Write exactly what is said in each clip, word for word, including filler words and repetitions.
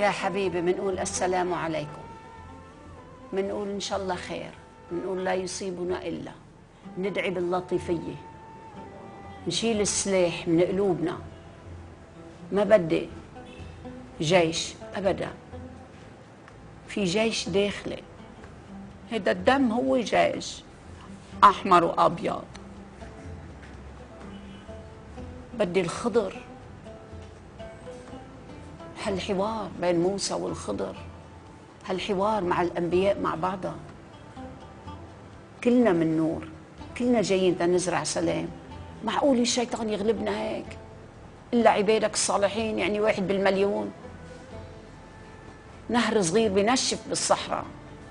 يا حبيبي بنقول السلام عليكم، بنقول إن شاء الله خير، بنقول لا يصيبنا إلا، ندعي باللطيفية، نشيل السلاح من قلوبنا. ما بدي جيش أبدا، في جيش داخلي، هذا الدم هو جيش أحمر وأبيض. بدي الخضر، هالحوار بين موسى والخضر، هالحوار مع الأنبياء مع بعضها. كلنا من نور، كلنا جايين نزرع سلام. معقول الشيطان يغلبنا هيك؟ إلا عبادك الصالحين، يعني واحد بالمليون. نهر صغير بنشف بالصحراء.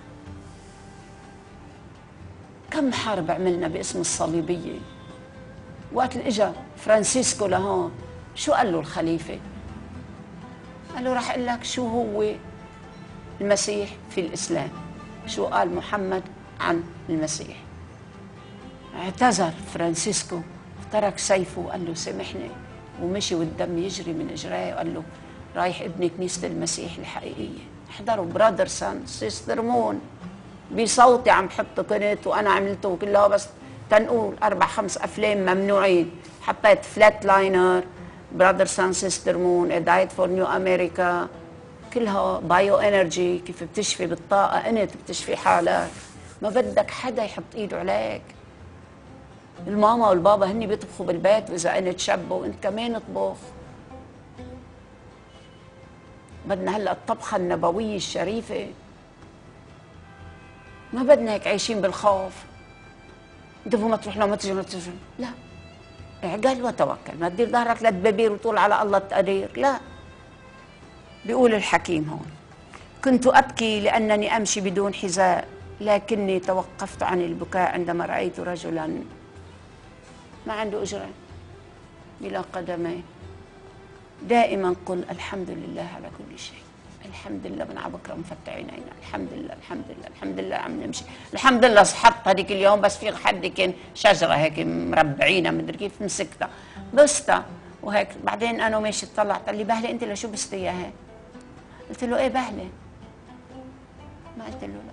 كم حرب عملنا باسم الصليبية. وقت اللي اجا فرانسيسكو لهون، شو قال له الخليفة؟ قال له راح اقول لك شو هو المسيح في الإسلام، شو قال محمد عن المسيح. اعتذر فرانسيسكو، ترك سيفه وقال له سامحني، ومشي والدم يجري من اجريه، وقال له رايح ابني كنيسة المسيح الحقيقية. احضروا برادر سان سيستر مون بصوتي عم بحط كنت وانا عملته كلها، بس تنقول اربع خمس افلام ممنوعين. حطيت فلات لاينر، برادر سان سيستر مون، دايت فور نيو امريكا، كلها بايو انرجي، كيف بتشفي بالطاقة، انت بتشفي حالك، ما بدك حدا يحط ايده عليك. الماما والبابا هني بيطبخوا بالبيت، واذا انت شاب وانت كمان اطبخ. بدنا هلا الطبخة النبوية الشريفة، ما بدنا هيك عايشين بالخوف. انت ما تروح لو ما تجي ما تجي، لا، اعقل وتوكل، ما تدير ظهرك للدبابير وتقول على الله التقدير، لا. بيقول الحكيم هون: كنت أبكي لأنني أمشي بدون حذاء، لكني توقفت عن البكاء عندما رأيت رجلا ما عنده أجرة بلا قدمين. دائما قل الحمد لله على كل شيء، الحمد لله من على بكره مفتح عينينا، الحمد لله الحمد لله الحمد لله عم نمشي، الحمد لله صحت هذيك اليوم، بس في حد كان شجره هيك مربعينها مدري كيف مسكتها بستها وهيك. بعدين انا ماشي طلعت، قال لي بهله انت لشو بستيها هيك؟ قلت له ايه بهله؟ ما قلت له لا.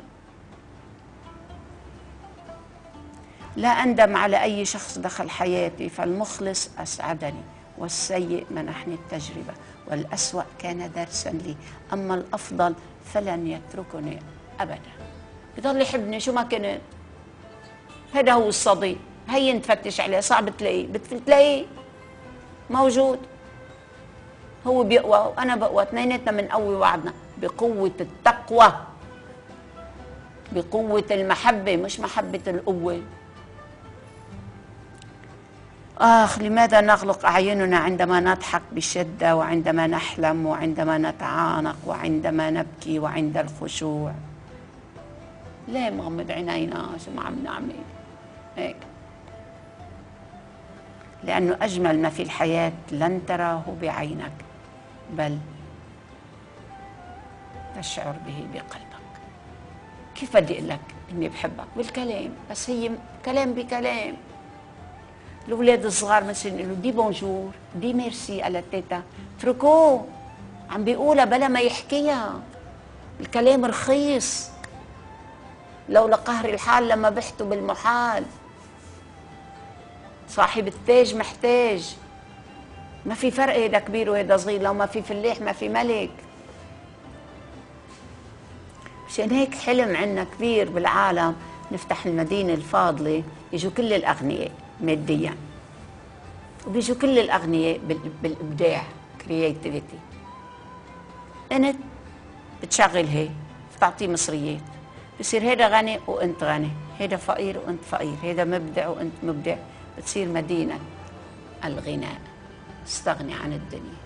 لا أندم على أي شخص دخل حياتي، فالمخلص أسعدني والسيء منحني التجربة، والأسوأ كان درسا لي، أما الأفضل فلن يتركني أبدا. بضل يحبني شو ما كنت. هذا هو الصديق، هي نفتش عليه، صعب تلاقيه، بتلاقيه موجود. هو بيقوى وأنا بقوى، اثنيناتنا بنقوي بعضنا بقوة التقوى، بقوة المحبة، مش محبة القوة. آخ، لماذا نغلق أعيننا عندما نضحك بشدة، وعندما نحلم، وعندما نتعانق، وعندما نبكي، وعند الخشوع؟ ليه مغمض عينينا؟ شو ما عم نعمل هيك؟ لأنه أجمل ما في الحياة لن تراه بعينك، بل تشعر به بقلبك. كيف بدي أقول لك إني بحبك؟ بالكلام، بس هي كلام بكلام. الأولاد الصغار مثلا يقولوا دي بونجور، دي ميرسي على التيتا، اتركوه عم بيقولها بلا ما يحكيها. الكلام رخيص، لولا قهر الحال لما بحثوا بالمحال. صاحب التاج محتاج، ما في فرق هيدا كبير وهيدا صغير، لو ما في فلاح ما في ملك. مشان هيك حلم عنا كبير بالعالم، نفتح المدينة الفاضلة، يجوا كل الأغنياء ماديا، وبيجوا كل الأغنياء بالإبداع، كرياتيفيتي. أنت بتشغل هي، بتعطيه مصريات، بصير هيدا غني وأنت غني، هيدا فقير وأنت فقير، هيدا مبدع وأنت مبدع، بتصير مدينة الغناء، تستغني عن الدنيا.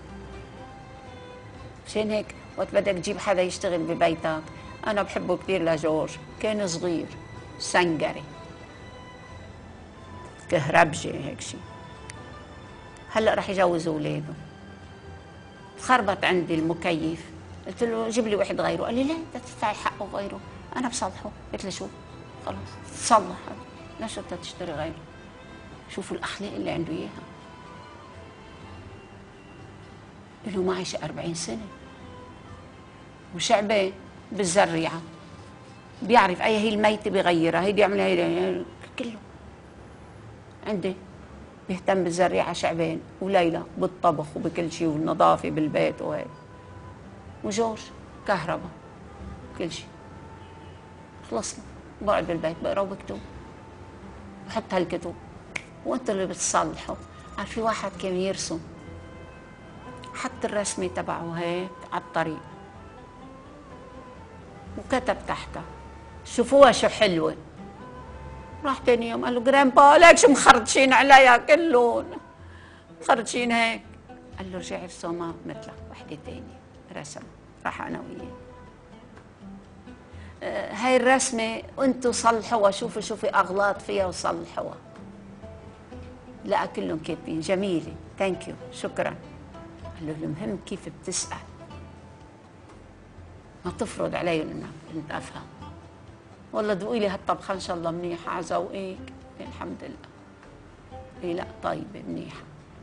مشان هيك وقت بدك تجيب حدا يشتغل ببيتك، أنا بحبه كثير لجورج، كان صغير سنجري كهربجي هيك شيء، هلا رح يجوز اولاده. خربط عندي المكيف، قلت له جيب لي واحد غيره، قال لي لا بدك تدفعي حقه غيره، انا بصلحه. قلت له شو خلص تصلح، ليش بدك تشتري غيره؟ شوفوا الاخلاق اللي عنده اياها. له معي شي أربعين سنه، وشعبان بالزريعة بيعرف أي هي الميتة بيغيرها، هيدي يعملها هيدي كله. عندي بيهتم بالزريعة شعبان، وليلى بالطبخ وبكل شيء والنظافة بالبيت وهيك، وجورج كهرباء كل شيء. خلصنا، بقعد بالبيت بقرا وبكتب، بحط هالكتب وانتوا اللي بتصلحوا. عارف في واحد كان يرسم، حط الرسمة تبعه هيك على الطريق وكتب تحتها شوفوها شو حلوة. راح تاني يوم قال له جرامبا ليك شو مخرطشين عليها كلهم مخرطشين هيك. قال له رجع رسمها مثلها وحدة تانية رسم. راح أنا وياه آه هاي الرسمة وانتوا صلحوها، شوفوا شوفي أغلاط فيها وصلحوها. لا كلهم كاتبين جميلة ثانك يو شكرا. قال له المهم كيف بتسأل، ما تفرض علي انك انت افهم. والله ذوقي لي هالطبخه ان شاء الله منيحه على ذوقك. الحمد لله. ايه لا طيبه منيحه.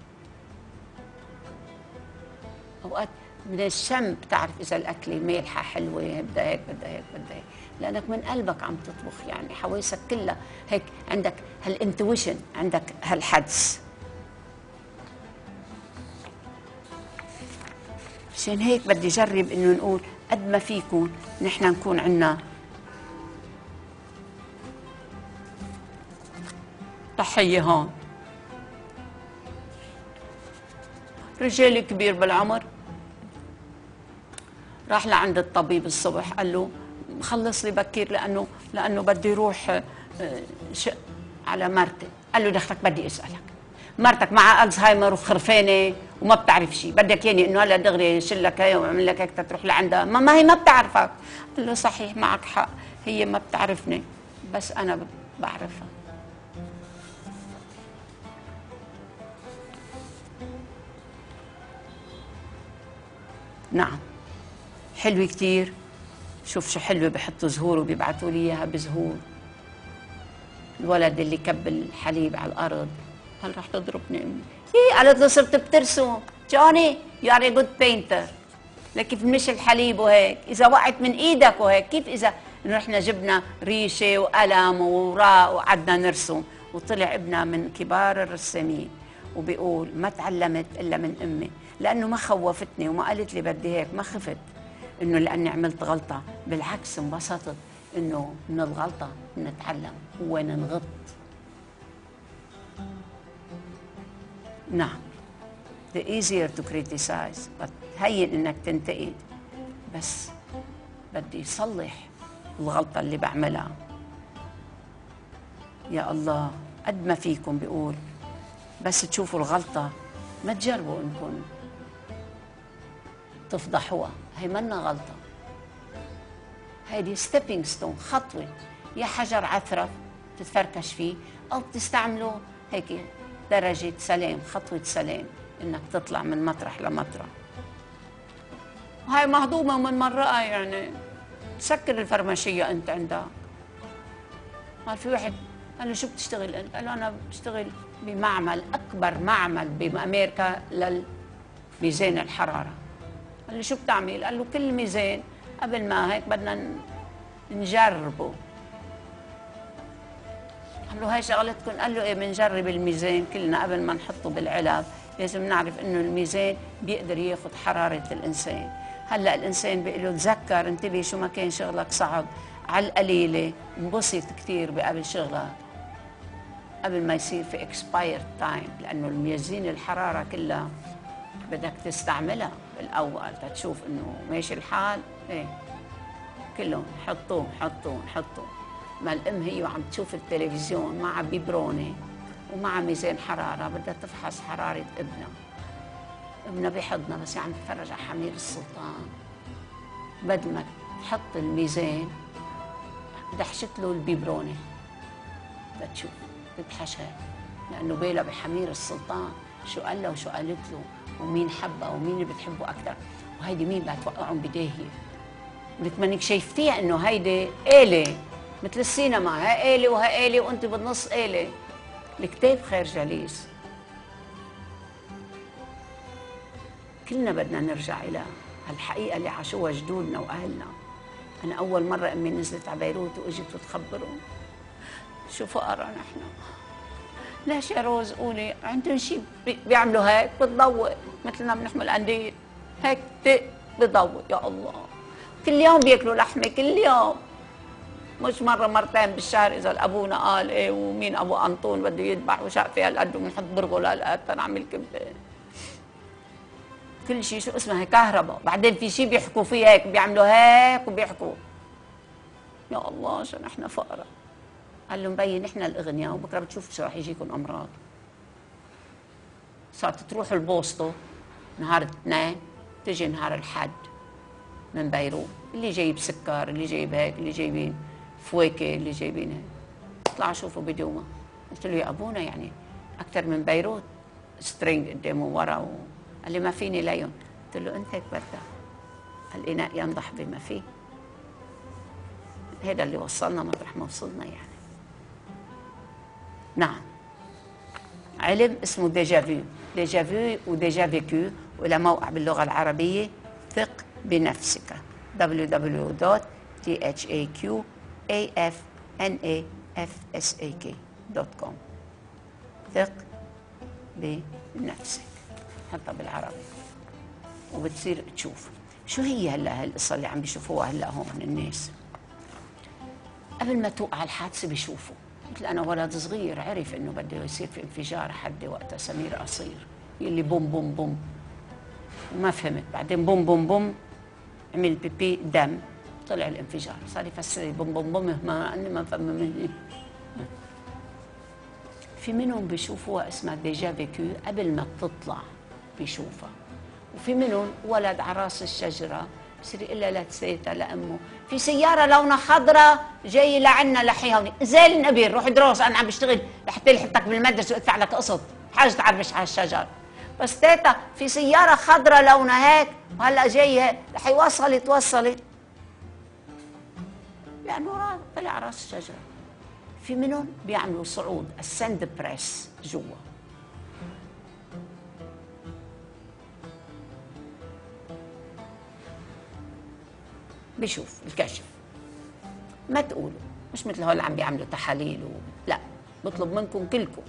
اوقات من الشم بتعرف اذا الاكله مالحه حلوه بدها هيك بدها هيك بدها هيك، لانك من قلبك عم تطبخ، يعني حواسك كلها هيك عندك هالانتويشن، عندك هالحدس. عشان هيك بدي اجرب انه نقول قد ما فيكم نحن نكون عنا تحية. هون رجال كبير بالعمر راح لعند الطبيب الصبح، قال له خلص لي بكير لانه لانه بدي روح شق على مرتي. قال له دخلك بدي اسالك، مرتك مع الزهايمر وخرفانه وما بتعرف شيء، بدك يعني انه هلا دغري شلك هي واعمل لك هيك تروح لعندها؟ ما, ما هي ما بتعرفك. قال له صحيح معك حق، هي ما بتعرفني بس انا بعرفها. نعم حلوة كتير. شوف شو حلوة، بحطوا زهور وبيبعتوا لي اياها بزهور. الولد اللي كب الحليب على الارض، هل رح تضربني امي؟ هي قالت له صرت بترسم جوني يو ار جود بينتر. لك كيف مشي الحليب وهيك، اذا وقعت من ايدك وهيك كيف اذا رحنا جبنا ريشه وقلم ووراق وقعدنا نرسم. وطلع ابنها من كبار الرسامين وبيقول ما تعلمت الا من امي، لانه ما خوفتني وما قالت لي بدي هيك، ما خفت انه لاني عملت غلطه، بالعكس انبسطت انه من الغلطه نتعلم وننغط. نعم the easier to criticize but هين انك تنتقد، بس بدي صلح الغلطه اللي بعملها. يا الله قد ما فيكم بيقول بس تشوفوا الغلطه ما تجربوا انكم تفضحوها، هي منا غلطه، هيدي ستيبينج ستون، خطوه، يا حجر عثرف تتفركش فيه او بتستعملوا هيك درجه سلام، خطوه سلام، انك تطلع من مطرح لمطرح. هاي مهضومه من مرقه، يعني سكر الفرماشيه انت عندها. قال في واحد قال له شو بتشتغل انت؟ قال له انا بشتغل بمعمل، اكبر معمل بامريكا للميزان الحراره. قال له شو بتعمل؟ قال له كل ميزان قبل ما هيك بدنا نجربه. قال له هاي شغلتكم؟ قال له ايه بنجرب الميزان كلنا قبل ما نحطه بالعلب، لازم نعرف انه الميزان بيقدر ياخذ حراره الانسان. هلا الانسان بيقول له تذكر انتبه شو ما كان شغلك صعب، على القليله انبسط كثير بقبل شغلك قبل ما يصير في اكسباير تايم، لانه الميزان الحراره كلها بدك تستعملها بالاول تشوف انه ماشي الحال. ايه كلهم حطوه حطوه حطوه. ما الام هي وعم تشوف التلفزيون مع بيبرونه ومع ميزان حراره بدها تفحص حراره ابنها. ابنها بحضنها بس عم تتفرج على حمير السلطان، بدل ما تحط الميزان دحشت له البيبرونه لتشوف تدحشها، لانه بالها بحمير السلطان شو قال له وشو قالت له ومين حبها ومين اللي بتحبه اكثر، وهيدي مين بدها توقعهم بداهيه. بدك منك شايفتيها انه هيدي آلة مثل السينما، ها آلة وها آلة وانت بالنص آلة. الكتاب خير جليس، كلنا بدنا نرجع إلى هالحقيقة اللي عاشوها جدودنا وأهلنا. أنا أول مرة أمي نزلت على بيروت وإجت وتخبرهم شو فقرا نحن. ليش يا روز قولي عندهم شيء بيعملوا هيك بتضوء مثلنا بنحمل قنديل هيك تق بضوء. يا الله كل يوم بياكلوا لحمة كل يوم، مش مرة مرتين بالشهر. إذا أبونا قال إيه ومين أبو أنطون بده يذبح وشاف فيها هالقد وبنحط برغل هالقد تنعمل كبة. كل شيء شو اسمها كهرباء. بعدين في شيء بيحكوا فيه هيك بيعملوا هيك وبيحكوا. يا الله شو نحن فقراء. قال له مبين نحن الأغنياء وبكره بتشوفوا شو رح يجيكم أمراض. صارت تروحوا البوسطة نهار الاثنين تجي نهار الحد من بيروت، اللي جايب سكر اللي جايب هيك اللي جايبين فواكه اللي جايبين هيك. طلعوا شوفوا بدومة. قلت له يا أبونا يعني أكثر من بيروت سترينج قدامه ورا و... قال لي ما فيني ليهم. قلت له أنت هيك بدك الإناء ينضح بما فيه. هذا اللي وصلنا مطرح ما وصلنا يعني. نعم علم اسمه ديجافو. ديجافو وديجا فيكو ولا موقع باللغة العربية ثق بنفسك دبليو دبليو دبليو دوت تي اتش اي كيو اي اف ان اي اف اس اي كي دوت كوم. ثق بنفسك حتى بالعربي وبتصير تشوف شو هي هلا هالقصة اللي عم بيشوفوها هلا هون الناس. قبل ما توقع الحادثة بيشوفوا. مثل أنا ولد صغير عرف إنه بده يصير في انفجار حدي وقتها سمير قصير يلي بوم بوم بوم وما فهمت. بعدين بوم بوم بوم عمل بيبي دم طلع الانفجار. صار يفسر لي بوم بوم بوم ما أني ما فهم مني. في منهم بيشوفوها اسمها ديجا فيكو قبل ما تطلع بيشوفها. وفي منهم ولد على راس الشجرة بصير يقول لها لتسيتها لأمه في سيارة لونها خضراء جاي لعنا لحي هوني زي نبيل روح دروس أنا عم بشتغل لحتى لحقتك بالمدرسة وادفع لك قسط حاجة تعربش على الشجر. بس تيتا في سيارة خضراء لونها هيك وهلا جاي هيك رح وصلت وصلت لأنه طلع على راس الشجرة. في منهم بيعملوا صعود السند بريس جوا. بشوف الكشف. ما تقولوا مش مثل هول عم بيعملوا تحاليل و... لا بطلب منكم كلكم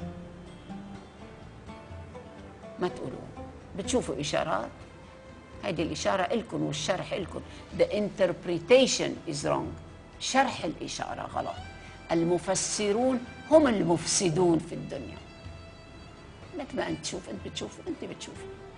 ما تقولوا. بتشوفوا إشارات هيدي الإشارة إلكم والشرح إلكم. The interpretation is wrong. شرح الإشارة غلط. المفسرون هم المفسدون في الدنيا. مثل ما أنت تشوف أنت بتشوف أنت بتشوف.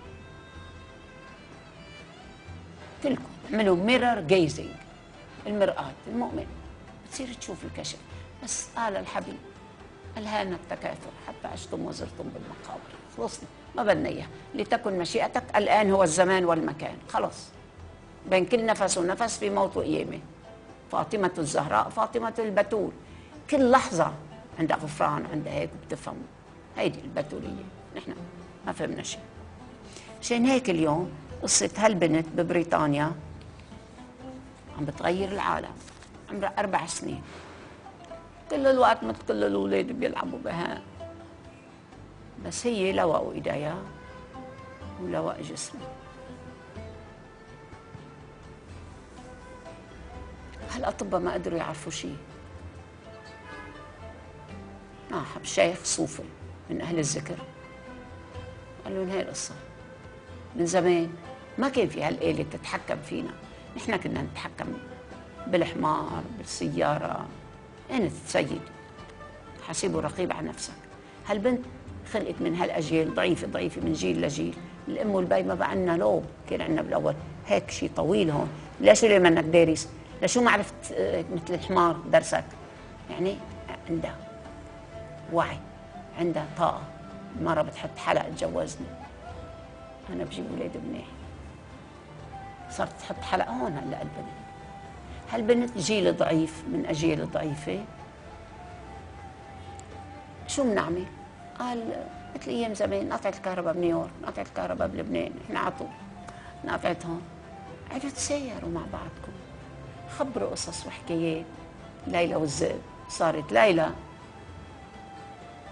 كلكم اعملوا ميرور جيزنج المرآة المؤمن بتصير تشوف الكشف. بس قال الحبيب ألهانا التكاثر حتى عشتم وزرتم بالمقابر. خلصنا ما بدنا إياه. لتكن مشيئتك الآن هو الزمان والمكان. خلص بين كل نفس ونفس في موت وقيامة. فاطمة الزهراء فاطمة البتول كل لحظة عندها غفران عندها هيك بتفهم. هيدي البتولية نحن ما فهمنا شيء. عشان هيك اليوم قصة هالبنت ببريطانيا عم بتغير العالم. عمرها أربع سنين كل الوقت مثل كل الأولاد بيلعبوا بها. بس هي لوقوا إيديها ولوق جسمها. هالأطباء ما قدروا يعرفوا شيء. ناحب الشيخ صوفي من أهل الذكر قال لهم هاي القصة من زمان ما كان في هالآلة تتحكم فينا. نحن كنا نتحكم بالحمار بالسيارة. أنت سيد حسيبه رقيب على نفسك. هالبنت خلقت من هالأجيال ضعيفة ضعيفة من جيل لجيل. الأم والبي ما بقى عنا لوب. كان عنا بالأول هيك شيء طويل هون. ليش ليه منك دارس؟ لشو ما عرفت مثل الحمار درسك؟ يعني عندها وعي عندها طاقة. مرة بتحط حلقة تجوزني أنا بجيب ولاد منيح. صارت تحط حلقة هون هلا البنت. هالبنت جيل ضعيف من أجيال ضعيفة. شو بنعمل؟ قال مثل أيام زمان قطعت الكهرباء بنيويورك قطعت الكهرباء بلبنان إحنا عطوا قطعت هون. عرفتوا تسيروا مع بعضكم خبروا قصص وحكايات. ليلى والذئب صارت ليلى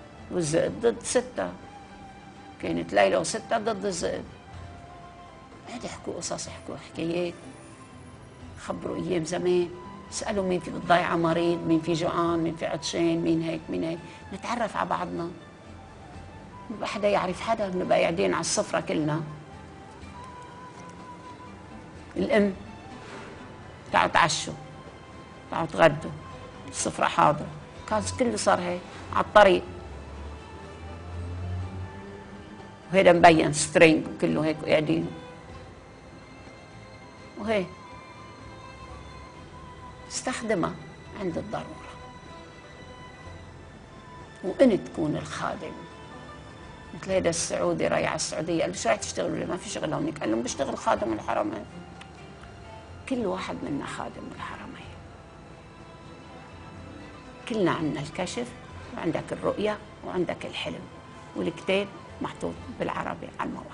والذئب ضد ستة. كانت ليلى وستة ضد الذئب. قعدوا يحكوا قصص، يحكوا حكايات، خبروا ايام زمان، اسالوا مين في بالضيعه مريض، مين في جوعان، مين في عطشان، مين هيك مين هيك، نتعرف على بعضنا، بيبقى حدا يعرف حدا، بنبقى قاعدين على السفره كلنا. الام تعالوا تعشوا، تعالوا تغدوا، السفره حاضره، كان كله صار هيك على الطريق، وهيدا مبين سترينج كله هيك قاعدين وهيك. استخدمها عند الضرورة، وانت تكون الخادم. مثل هيدا السعودي رايح على السعودية، قال له شو رايح تشتغل؟ ما في شغل هونيك. قال لهم بشتغل خادم الحرمين. كل واحد منا خادم الحرمين، كلنا عندنا الكشف، وعندك الرؤية، وعندك الحلم، والكتاب محطوط بالعربي على الموقع.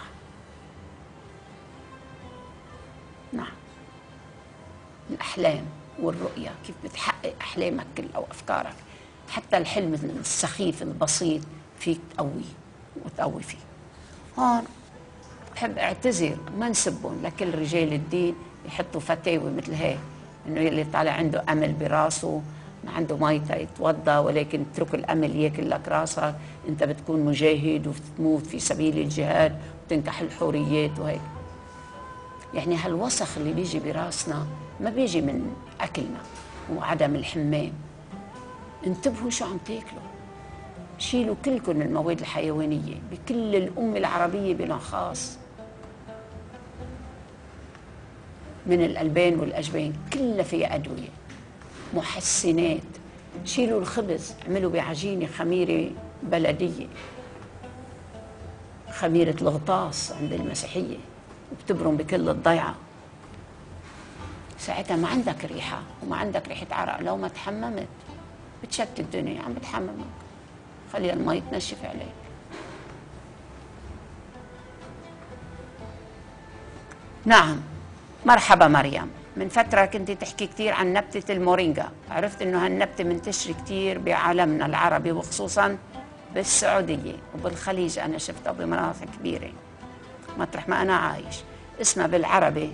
نعم، الأحلام والرؤية، كيف بتحقق أحلامك كلها أو أفكارك، حتى الحلم السخيف البسيط فيك تقويه وتقوي فيه. هون بحب أعتذر ما نسبهم لكل رجال الدين يحطوا فتاوي مثل هيك، إنه يلي طالع عنده أمل براسه ما عنده مي يتوضا، ولكن اترك الأمل ياكل لك راسك، أنت بتكون مجاهد وبتموت في سبيل الجهاد وتنكح الحوريات وهيك. يعني هالوسخ اللي بيجي براسنا ما بيجي من أكلنا وعدم الحمام. انتبهوا شو عم تاكلوا، شيلوا كلكم المواد الحيوانية بكل الأمة العربية بلا خاص، من الألبان والأجبان كلها فيها أدوية محسنات. شيلوا الخبز، اعملوا بعجينة خميرة بلدية، خميرة الغطاس عند المسيحية، وبتبرم بكل الضيعة. ساعتها ما عندك ريحة وما عندك ريحة عرق. لو ما تحممت بتشتت الدنيا، عم بتحممك، خلي المي تنشف عليك. نعم، مرحبا مريم. من فترة كنت تحكي كثير عن نبتة المورينجا، عرفت انه هالنبتة منتشرة كثير بعالمنا العربي وخصوصا بالسعودية وبالخليج. انا شفتها بمناطق كبيرة مطرح ما انا عايش. اسمها بالعربي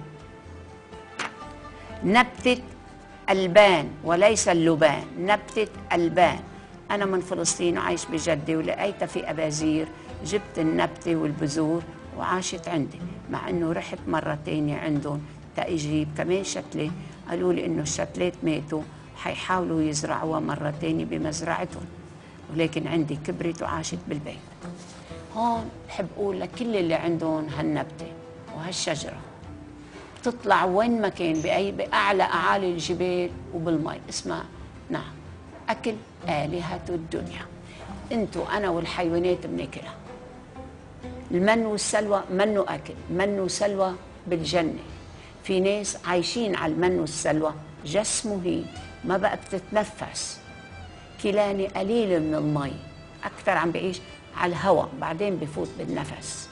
نبتة البان وليس اللبان، نبتة البان. أنا من فلسطين وعايش بجدة، ولقيتها في أبازير، جبت النبتة والبذور وعاشت عندي، مع إنه رحت مرة تانية عندهم تأجيب كمان شتلة، قالوا لي إنه الشتلات ماتوا، حيحاولوا يزرعوها مرة تانية بمزرعتهم، ولكن عندي كبرت وعاشت بالبيت. هون بحب أقول لكل اللي عندهم هالنبتة وهالشجرة، تطلع وين ما كان، بأي بأعلى أعالي الجبال وبالمي. اسمها نعم أكل آلهة الدنيا. أنتوا أنا والحيوانات بناكلها. المن والسلوى منه أكل، من وسلوى بالجنة. في ناس عايشين على المن والسلوى، جسمه هي ما بقى بتتنفس، كيلاني قليل من المي، أكثر عم بعيش على الهواء، بعدين بفوت بالنفس.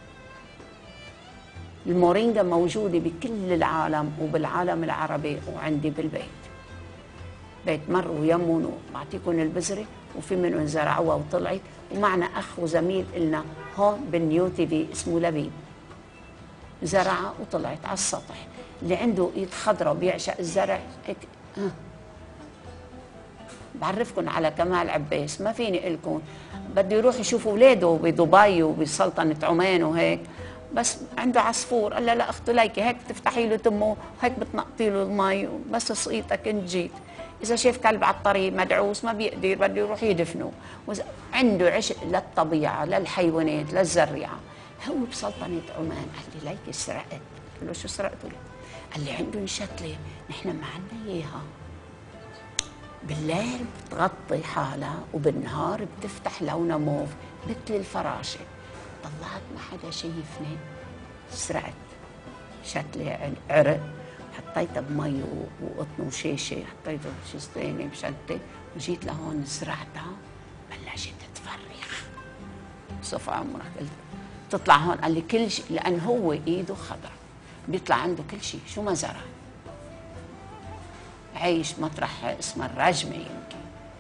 المورينجا موجودة بكل العالم وبالعالم العربي، وعندي بالبيت بيت مر ويمون، بعطيكم البذرة، وفي منهم زرعوها وطلعت. ومعنا أخ وزميل إلنا هون بالنيو تي في اسمه لبيب، زرعها وطلعت على السطح. اللي عنده إيد خضراء وبيعشق الزرع هيك ها. بعرفكم على كمال عباس، ما فيني لكم، بدي يروح يشوف أولاده بدبي وبسلطنة عمان وهيك، بس عنده عصفور. قال لا اخته ليكي هيك بتفتحي له تمه هيك بتنقطي له المي، بس سقيتك انت جيت. اذا شاف كلب على الطريق مدعوس ما بيقدر، بده يروح يدفنه. عنده عشق للطبيعه، للحيوانات، للزريعه. هو بسلطنه عمان. قال لي ليكي سرقت. قلت له شو سرقتوا لي؟ قال لي عندهم شتله نحن ما عندنا اياها، بالليل بتغطي حالها وبالنهار بتفتح لونها موف مثل الفراشه. طلعت ما حدا شايفني، سرقت شتلة عرق، حطيتها بمي وقطن وشاشه، حطيتها بشستانه بشنطه، وجيت لهون زرعتها، بلشت تفرخ. صف عمرك قلت تطلع هون. قال لي كل شيء، لان هو ايده خضرا بيطلع عنده كل شيء شو ما زرع. عايش مطرح اسمه الرجمه يمكن،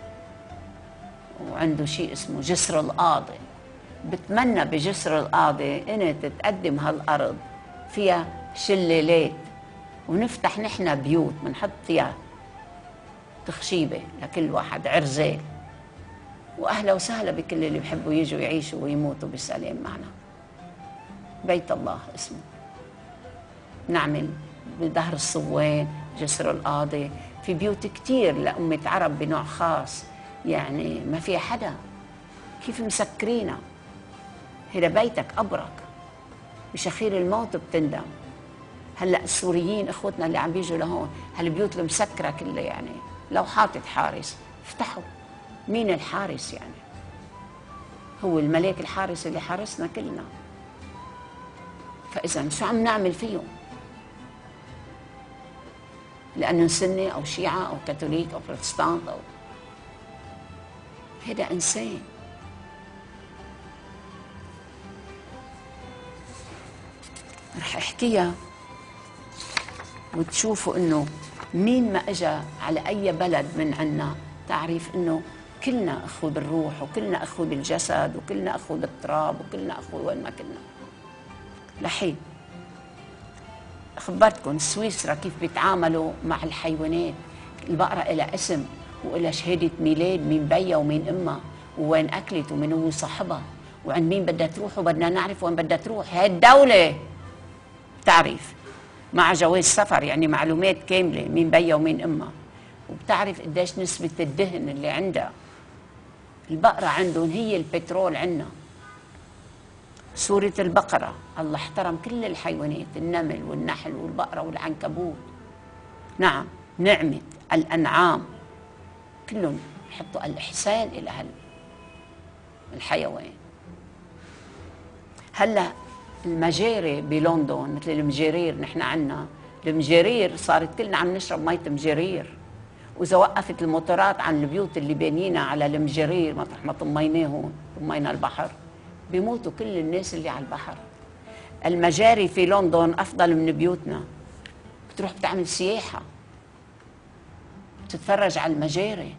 وعنده شيء اسمه جسر القاضي. بتمنى بجسر القاضي انت تقدم هالارض فيها شلالات، ونفتح نحن بيوت بنحط فيها تخشيبة لكل واحد، عرزال، وأهلا وسهلا بكل اللي بحبوا يجوا يعيشوا ويموتوا بسلام معنا. بيت الله اسمه. نعمل بظهر الصوان، جسر القاضي، في بيوت كتير لأمة عرب بنوع خاص، يعني ما في حدا. كيف مسكرينا؟ هذا بيتك قبرك، بشخير الموت بتندم. هلا السوريين اخوتنا اللي عم بيجوا لهون، هالبيوت المسكره كلها، يعني لو حاطط حارس افتحوا. مين الحارس يعني؟ هو الملاك الحارس اللي حارسنا كلنا. فاذا شو عم نعمل فيهم؟ لانه سني او شيعه او كاثوليك او بروتستانت او هذا انسان. رح احكيها وتشوفوا انه مين ما اجى على اي بلد من عنا تعرف انه كلنا اخوه بالروح، وكلنا اخوه بالجسد، وكلنا اخوه بالتراب، وكلنا اخوه وين ما كنا. لحين خبرتكم سويسرا كيف بيتعاملوا مع الحيوانات. البقرة إلها اسم وإلها شهادة ميلاد، مين بيها ومين أمها ووين أكلت ومين هو صاحبها وعند مين بدها تروح، وبدنا نعرف وين بدها تروح. هاي الدولة بتعرف مع جواز سفر، يعني معلومات كاملة مين بيها ومين أمها، وبتعرف قديش نسبة الدهن اللي عندها. البقرة عندهم هي البترول عندنا. سورة البقرة الله احترم كل الحيوانات، النمل والنحل والبقرة والعنكبوت. نعم، نعمة الأنعام كلهم يحطوا الإحسان إلى الحيوان. هلا المجاري بلندن مثل المجارير، نحن عنا المجارير صارت كلنا عم نشرب مية مجارير، وإذا وقفت الموتورات عن البيوت اللي بانينا على المجارير مطرح ما طميناهم طمينا البحر، بيموتوا كل الناس اللي على البحر. المجاري في لندن أفضل من بيوتنا. بتروح بتعمل سياحة، بتتفرج على المجاري،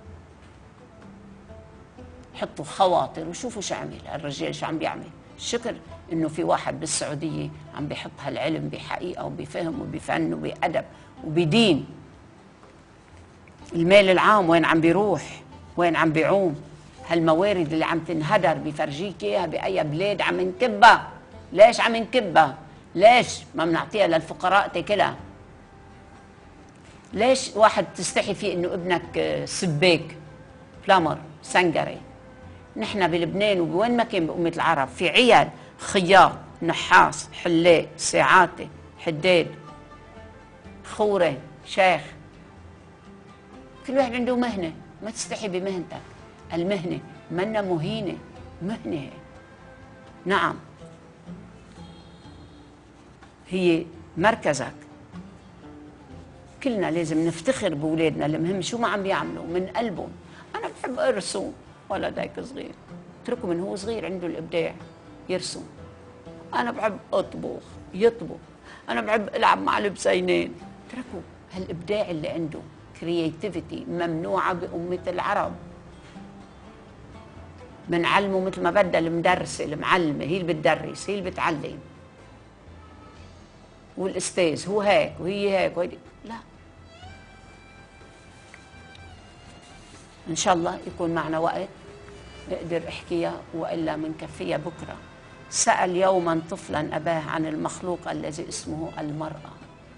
حطوا خواطر وشوفوا شو عمل الرجال، شو عم بيعمل. الشكر إنه في واحد بالسعودية عم بيحط هالعلم بحقيقة وبفهم وبفن وبأدب وبدين. المال العام وين عم بيروح، وين عم بيعوم. هالموارد اللي عم تنهدر بفرجيك اياها باي بلاد عم نكبها. ليش عم نكبها؟ ليش ما بنعطيها للفقراء تاكلها؟ ليش واحد تستحي فيه انه ابنك سباك بلامر سنجري؟ نحن بلبنان وبوين ما كان بأمة العرب في عيال خياط، نحاس، حلاق، ساعاتي، حداد، خوري، شيخ، كل واحد عنده مهنة. ما تستحي بمهنتك. المهنة منا مهينة، مهنة. نعم، هي مركزك. كلنا لازم نفتخر بأولادنا، المهم شو ما عم بيعملوا من قلبهم. أنا بحب أرسم، ولد هيك صغير اتركه من هو صغير عنده الإبداع يرسم. أنا بحب أطبخ يطبخ. أنا بحب ألعب مع البسينين، اتركوا هالإبداع اللي عنده. كرياتيفيتي ممنوعة بأمة العرب. بنعلمه مثل ما بدها المدرسة المعلمة، هي اللي بتدرس، هي اللي بتعلم، والاستاذ هو هيك وهي هيك وهي. لا، ان شاء الله يكون معنا وقت نقدر احكيها، والا منكفيها بكره. سأل يوما طفلا اباه عن المخلوق الذي اسمه المرأة.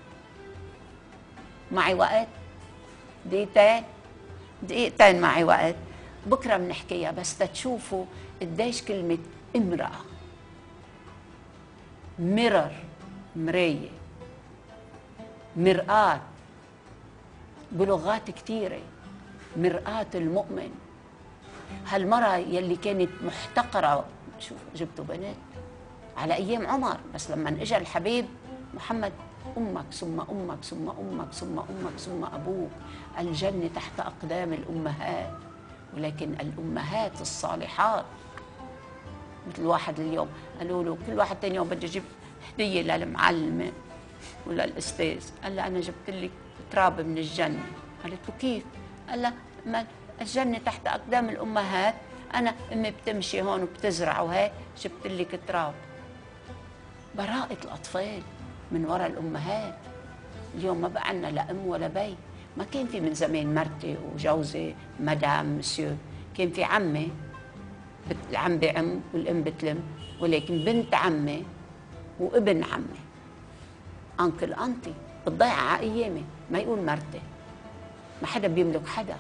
معي وقت؟ دقيقتين دقيقتين معي وقت. بكره بنحكيها بس تتشوفوا قديش كلمة امرأة، ميرر مراية، مرآة بلغات كثيرة، مرآة المؤمن. هالمرأة يلي كانت محتقرة، شوف جبتوا بنات على أيام عمر، بس لما اجى الحبيب محمد، أمك ثم أمك ثم أمك ثم أمك ثم أبوك، الجنة تحت أقدام الأمهات. ولكن الأمهات الصالحات، مثل واحد اليوم قالوا له كل واحد تاني يوم بدي أجيب هدية للمعلمة ولا الأستاذ، قال له أنا جبت لك تراب من الجنة. قالت له كيف؟ قال له ما الجنة تحت أقدام الأمهات، أنا أمي بتمشي هون وبتزرع وهيك جبت لك تراب. براءة الأطفال من وراء الأمهات. اليوم ما بقى عنا لا أم ولا بي. ما كان في من زمان مرتي وجوزي مدام مسيو، كان في عمي، العم بعم والأم بتلم، ولكن بنت عمي وابن عمي أنكل أنتي بتضيع على أيامي، ما يقول مرتي، ما حدا بيملك حدا.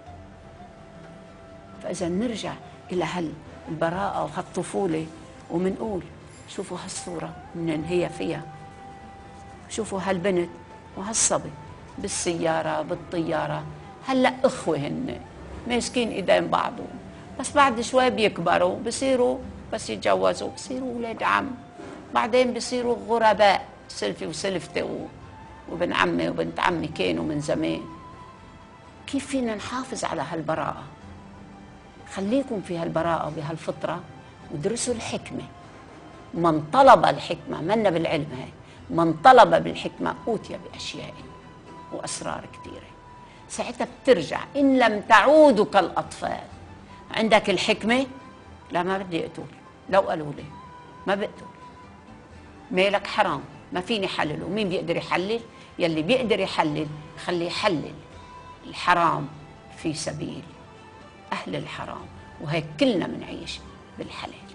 فإذا نرجع إلى هالبراءة وهالطفولة ومنقول شوفوا هالصورة من هي فيها، شوفوا هالبنت وهالصبي بالسيارة بالطيارة، هلأ إخوة هن ماسكين إيدين بعضهم، بس بعد شوي بيكبروا بصيروا بس يتجوزوا بصيروا ولاد عم، بعدين بصيروا غرباء، سلفي وسلفتي وابن عمي وبنت عمي كانوا من زمان. كيف فينا نحافظ على هالبراءة؟ خليكم في هالبراءة وبهالفطرة ودرسوا الحكمة. من طلب الحكمة، منا بالعلم هاي، من طلب بالحكمة أوتي بأشياء وأسرار كثيرة. ساعتها بترجع إن لم تعودوا كالأطفال. عندك الحكمة؟ لا ما بدي أقتل، لو قالوا لي ما بقتل، مالك حرام ما فيني حلله. مين بيقدر يحلل؟ يلي بيقدر يحلل خليه يحلل الحرام في سبيل أهل الحرام، وهيك كلنا منعيش بالحلال.